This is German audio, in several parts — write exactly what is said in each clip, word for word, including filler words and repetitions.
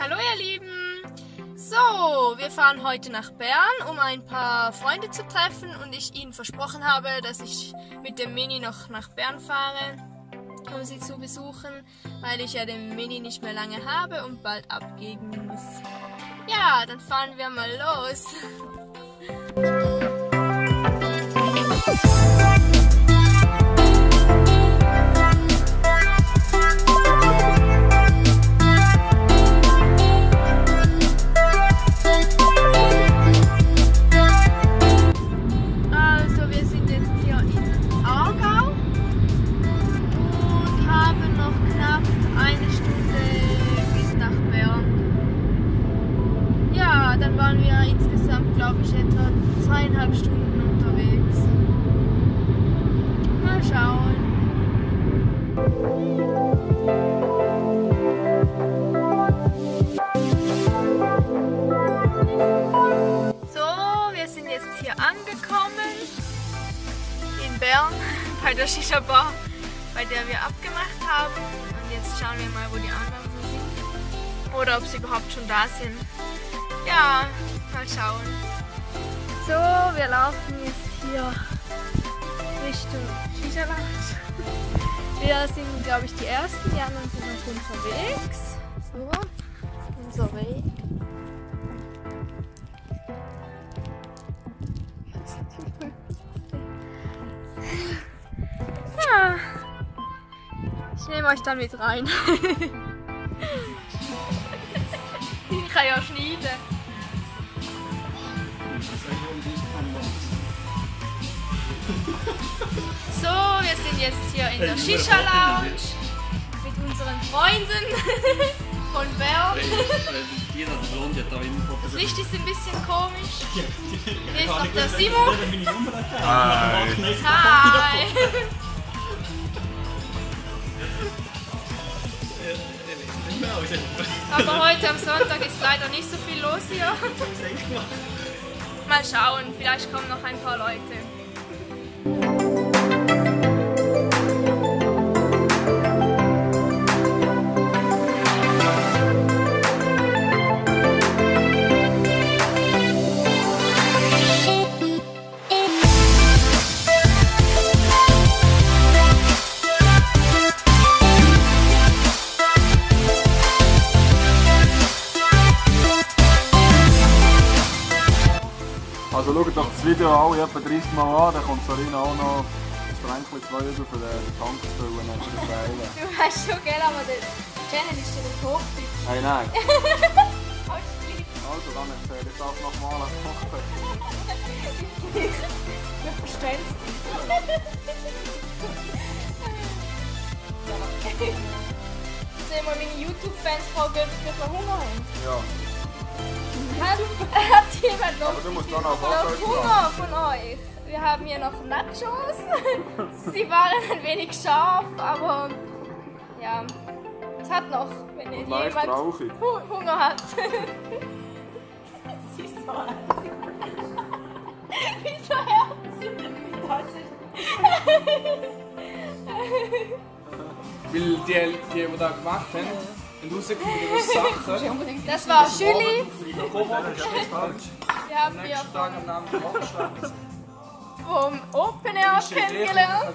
Hallo ihr Lieben! So, wir fahren heute nach Bern, um ein paar Freunde zu treffen und ich ihnen versprochen habe, dass ich mit dem Mini noch nach Bern fahre, um sie zu besuchen, weil ich ja den Mini nicht mehr lange habe und bald abgeben muss. Ja, dann fahren wir mal los! Dann waren wir insgesamt, glaube ich, etwa zweieinhalb Stunden unterwegs. Mal schauen. So, wir sind jetzt hier angekommen in Bern bei der Shisha Bar, bei der wir abgemacht haben. Und jetzt schauen wir mal, wo die anderen so sind. Oder ob sie überhaupt schon da sind. Ja, mal schauen. So, wir laufen jetzt hier Richtung Shisha Lounge. Wir sind, glaube ich, die Ersten, die anderen sind noch unterwegs. So, unser Weg. Ja, ich nehme euch dann mit rein. Ich kann ja schneiden. So, wir sind jetzt hier in der Shisha Lounge mit unseren Freunden von Bern. Das Licht ist ein bisschen komisch. Hier ist noch der Simon. Hi. Hi. Aber heute am Sonntag ist leider nicht so viel los hier. Mal schauen, vielleicht kommen noch ein paar Leute. Also schaut doch das Video alle etwa dreißig Mal an, dann kommt Sarina auch noch ein Stränkchen zwei über für den Tank zu füllen und für das Teilen. Du weißt schon, gell, aber der Channel ist schon nicht Hochdeutsch. Nein, nein. Also, dann erzähl ich das nochmal als Kochpech. Wir verstehen es nicht. Sollen wir meine YouTube-Fans fragen, ob sie noch Hunger haben? Ja. Hat, hat jemand noch, Aber du musst dann auch noch Hunger von euch? Wir haben hier noch Nachos. Sie waren ein wenig scharf, aber ja, es hat noch, wenn ihr leicht jemand rauchig. Hunger hat. Sie ist so herzig. Wieso herzig? Weil die, die, die da gemacht haben, haben rausgefunden, Sachen. Das war Julie. Wir haben Am wir nächsten Tag am Namen Wochenstart. vom Open Air kennengelernt.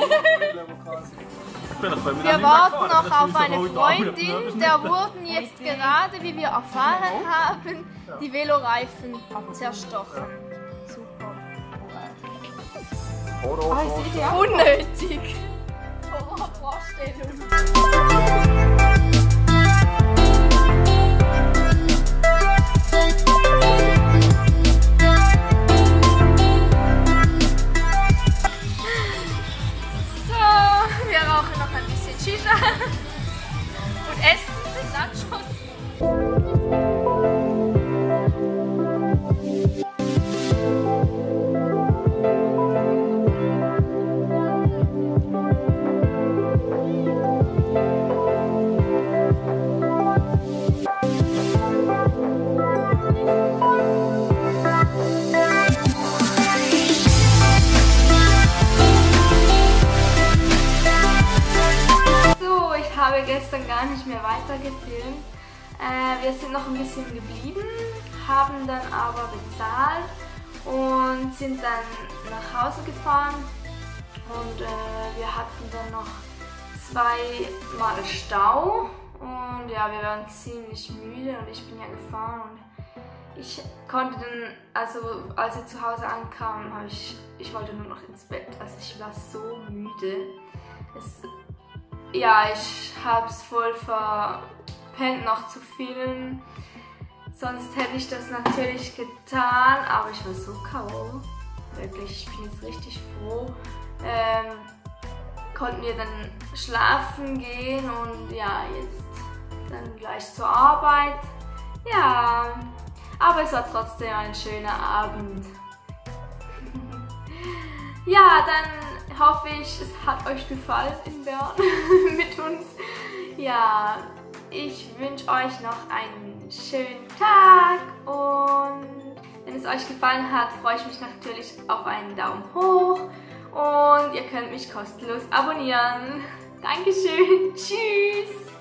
Wir Wir warten noch auf eine Freundin, der wurden jetzt gerade, wie wir erfahren haben, die Veloreifen zerstochen. Super. Unnötig. Horrorvorstellung. Und essen Nachos. gestern gar nicht mehr weitergefilmt. Äh, wir sind noch ein bisschen geblieben, haben dann aber bezahlt und sind dann nach Hause gefahren. Und äh, wir hatten dann noch zweimal Stau und ja, wir waren ziemlich müde und ich bin ja gefahren und ich konnte dann, also als ich zu Hause ankam, habe ich, ich wollte nur noch ins Bett, also ich war so müde. Es, ja, ich habe es voll verpennt noch zu filmen, sonst hätte ich das natürlich getan, aber ich war so K O, wirklich, ich bin jetzt richtig froh. Ähm, konnten wir dann schlafen gehen und ja, jetzt dann gleich zur Arbeit. Ja, aber es war trotzdem ein schöner Abend. Ja, dann hoffe ich, es hat euch gefallen in Bern mit uns. Ja, ich wünsche euch noch einen schönen Tag und wenn es euch gefallen hat, freue ich mich natürlich auf einen Daumen hoch. Und ihr könnt mich kostenlos abonnieren. Dankeschön. Tschüss.